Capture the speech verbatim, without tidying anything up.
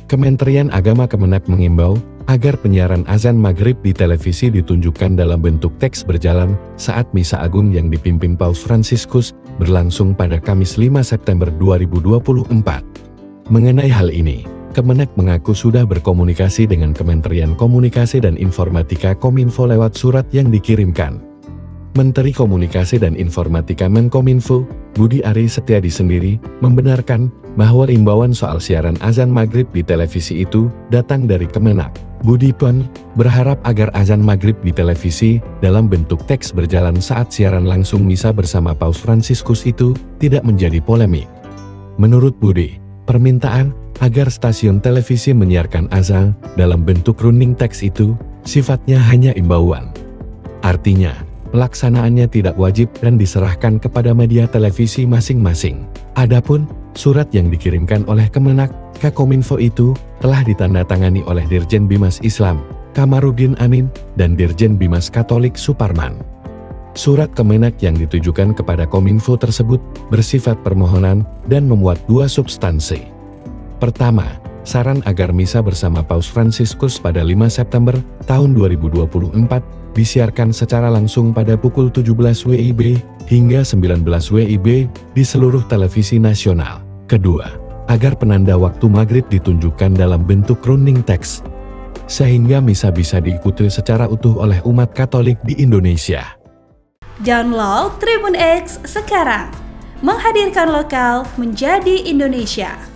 Kementerian Agama Kemenak mengimbau agar penyiaran azan maghrib di televisi ditunjukkan dalam bentuk teks berjalan saat Misa Agung yang dipimpin Paus Fransiskus berlangsung pada Kamis lima September dua ribu dua puluh empat. Mengenai hal ini, Kemenak mengaku sudah berkomunikasi dengan Kementerian Komunikasi dan Informatika Kominfo lewat surat yang dikirimkan. Menteri Komunikasi dan Informatika Menkominfo, Budi Ari Setiadi sendiri, membenarkan bahwa imbauan soal siaran azan maghrib di televisi itu datang dari Kemenak. Budi pun berharap agar azan maghrib di televisi dalam bentuk teks berjalan saat siaran langsung misa bersama Paus Fransiskus itu tidak menjadi polemik. Menurut Budi, permintaan agar stasiun televisi menyiarkan azan dalam bentuk running teks itu sifatnya hanya imbauan. Artinya, pelaksanaannya tidak wajib dan diserahkan kepada media televisi masing-masing. Adapun surat yang dikirimkan oleh Kemenak ke Kominfo itu telah ditandatangani oleh Dirjen Bimas Islam, Kamarudin Amin, dan Dirjen Bimas Katolik Suparman. Surat Kemenak yang ditujukan kepada Kominfo tersebut bersifat permohonan dan memuat dua substansi. Pertama, saran agar misa bersama Paus Fransiskus pada lima September tahun dua ribu dua puluh empat disiarkan secara langsung pada pukul tujuh belas W I B hingga sembilan belas W I B di seluruh televisi nasional. Kedua, agar penanda waktu maghrib ditunjukkan dalam bentuk running text, sehingga misa bisa diikuti secara utuh oleh umat Katolik di Indonesia. Download Tribun X sekarang, menghadirkan lokal menjadi Indonesia.